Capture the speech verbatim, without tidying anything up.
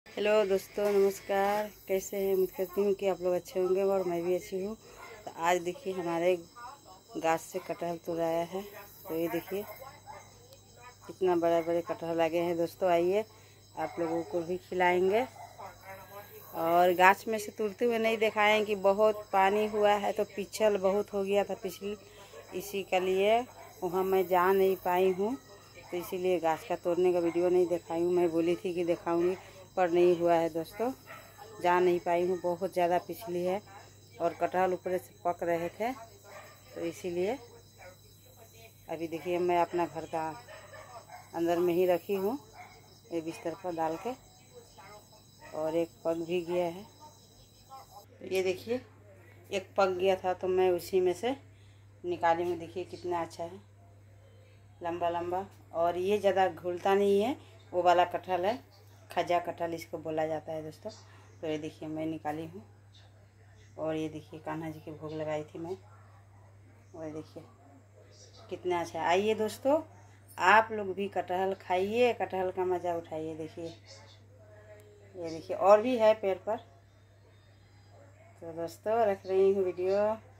Hello दोस्तों, नमस्कार। कैसे हैं? उम्मीद करती हूँ कि आप लोग अच्छे होंगे और मैं भी अच्छी हूँ। तो आज देखिए हमारे गाछ से कटहल तोड़ाया है। तो ये देखिए कितना बड़े बड़े कटहल लगे हैं। दोस्तों आइए, आप लोगों को भी खिलाएंगे। और गाछ में से तोड़ते हुए नहीं दिखाएं कि बहुत पानी हुआ है, तो पिछल बहुत हो गया था पिछली, इसी के लिए वहाँ मैं जा नहीं पाई हूँ। तो इसीलिए गाछ का तोड़ने का वीडियो नहीं दिखाई हूँ। मैं बोली थी कि दिखाऊंगी पर नहीं हुआ है दोस्तों, जा नहीं पाई हूँ। बहुत ज़्यादा पिछली है और कटहल ऊपर से पक रहे थे, तो इसीलिए अभी देखिए मैं अपना घर का अंदर में ही रखी हूँ, ये बिस्तर पर डाल के। और एक पक भी गया है। तो ये देखिए एक पक गया था, तो मैं उसी में से निकाली हूँ। देखिए कितना अच्छा है, लंबा लंबा। और ये ज़्यादा घुलता नहीं है, वो वाला कटहल है, खजा कटहल इसको बोला जाता है दोस्तों। तो ये देखिए मैं निकाली हूँ। और ये देखिए कान्हा जी की भोग लगाई थी मैं। और देखिए कितना अच्छा। आइए दोस्तों, आप लोग भी कटहल खाइए, कटहल का मज़ा उठाइए। देखिए ये देखिए और भी है पेड़ पर। तो दोस्तों रख रही हूँ वीडियो।